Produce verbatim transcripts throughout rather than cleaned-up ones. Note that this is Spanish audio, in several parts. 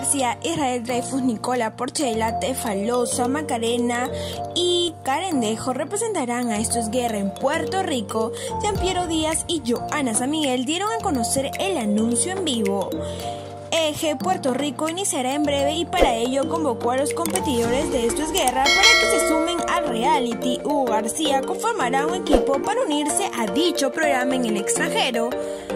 García, Israel Dreyfus, Nicola Porchela, Tefalosa, Macarena y Carendejo representarán a Esto es Guerra en Puerto Rico. Gianpiero Díaz y Johanna San Miguel dieron a conocer el anuncio en vivo. E G Puerto Rico iniciará en breve y para ello convocó a los competidores de Esto es Guerra para que se sumen al reality. Hugo García conformará un equipo para unirse a dicho programa en el extranjero.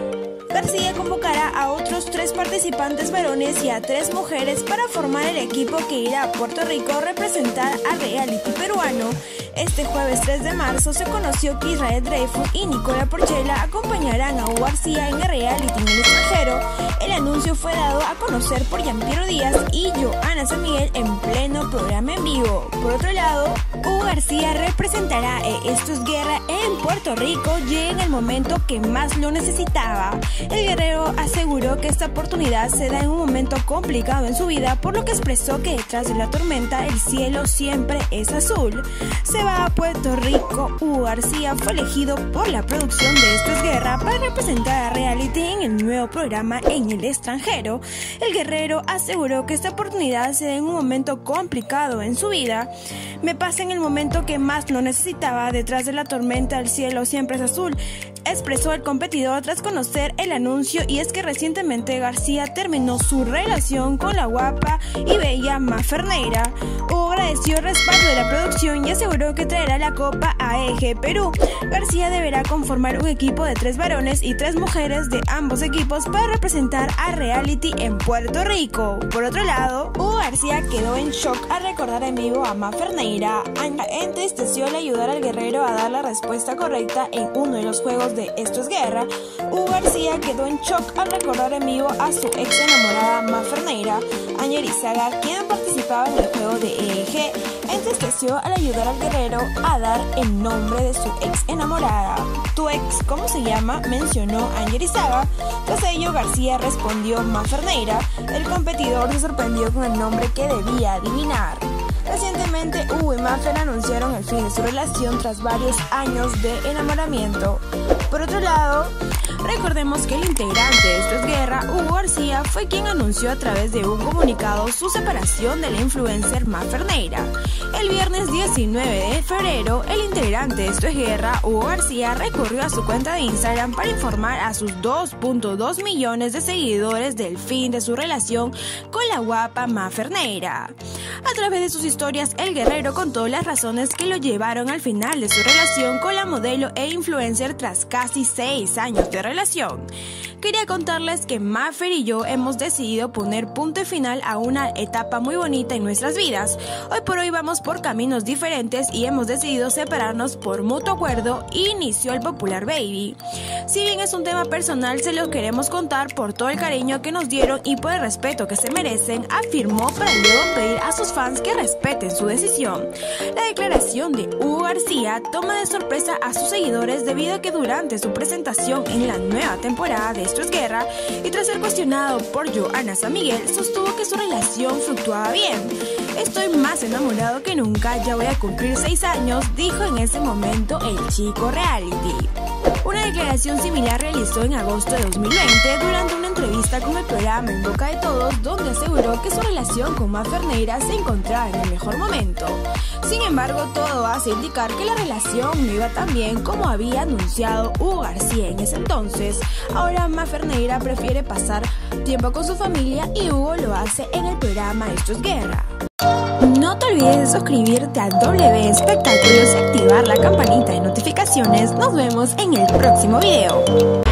García convocará a otros tres participantes varones y a tres mujeres para formar el equipo que irá a Puerto Rico a representar al reality peruano. Este jueves tres de marzo se conoció que Israel Dreyfus y Nicola Porchela acompañarán a Hugo García en el reality en el extranjero. El anuncio fue dado a conocer por Gianpiero Díaz y Johanna San Miguel en pleno programa en vivo. Por otro lado, Hugo García representará a Esto es Guerra en Puerto Rico y en el momento que más lo necesitaba. El guerrero aseguró que esta oportunidad se da en un momento complicado en su vida, por lo que expresó que detrás de la tormenta el cielo siempre es azul. Se va a Puerto Rico. Hugo García fue elegido por la producción de Esto es Guerra para representar a reality en el nuevo programa en el extranjero. El guerrero aseguró que esta oportunidad se da en un momento complicado en su vida. Me pasa en el momento que más lo necesitaba, detrás de la tormenta el cielo siempre es azul, expresó el competidor tras conocer el anuncio. Y es que recientemente García terminó su relación con la guapa y bella Mafer Neira. Hugo agradeció el respaldo de la producción y aseguró que traerá la copa a E G Perú. García deberá conformar un equipo de tres varones y tres mujeres de ambos equipos para representar a reality en Puerto Rico. Por otro lado, Hugo García quedó en shock al recordar en vivo a Mafer Neira. Entristeció al ayudar al guerrero a dar la respuesta correcta en uno de los juegos de Esto es Guerra. Hugo García quedó en shock al recordar en vivo a su ex enamorada Mafer Neira. Añer Izaga, quien participaba en el juego de E G, entristeció al ayudar al guerrero a dar el nombre de su ex enamorada. ¿Tu ex cómo se llama?, mencionó Añer Izaga. Tras ello, García respondió Mafer Neira. El competidor se sorprendió con el nombre que debía adivinar. Recientemente, Hugo y Mafer anunciaron el fin de su relación tras varios años de enamoramiento. Por otro lado, recordemos que el integrante de Esto es Guerra, Hugo García, fue quien anunció a través de un comunicado su separación de la influencer Mafer Neira. El viernes diecinueve de febrero, el integrante de Esto es Guerra, Hugo García, recurrió a su cuenta de Instagram para informar a sus dos punto dos millones de seguidores del fin de su relación con la guapa Mafer Neira. A través de sus historias, el guerrero contó las razones que lo llevaron al final de su relación con la modelo e influencer tras casi seis años de relación. Quería contarles que Mafer y yo hemos decidido poner punto final a una etapa muy bonita en nuestras vidas. Hoy por hoy vamos por caminos diferentes y hemos decidido separarnos por mutuo acuerdo, y inició el popular baby. Si bien es un tema personal, se lo queremos contar por todo el cariño que nos dieron y por el respeto que se merecen, afirmó, para luego pedir a sus fans que respeten su decisión. La declaración de Hugo García toma de sorpresa a sus seguidores debido a que durante su presentación en la nueva temporada de Esto es Guerra, y tras ser cuestionado por Johanna San Miguel, sostuvo que su relación fluctuaba bien. Estoy más enamorado que nunca, ya voy a cumplir seis años, dijo en ese momento el chico reality. Una declaración similar realizó en agosto de dos mil veinte durante una entrevista con el programa En Boca de Todos, donde aseguró que su relación con Mafer Neira se encontraba en el mejor momento. Sin embargo, todo hace indicar que la relación no iba tan bien como había anunciado Hugo García en ese entonces. Ahora Mafer Neira prefiere pasar tiempo con su familia y Hugo lo hace en el programa Esto es Guerra. No te olvides de suscribirte a W Espectáculos y activar la campanita de notificaciones. Nos vemos en el próximo video.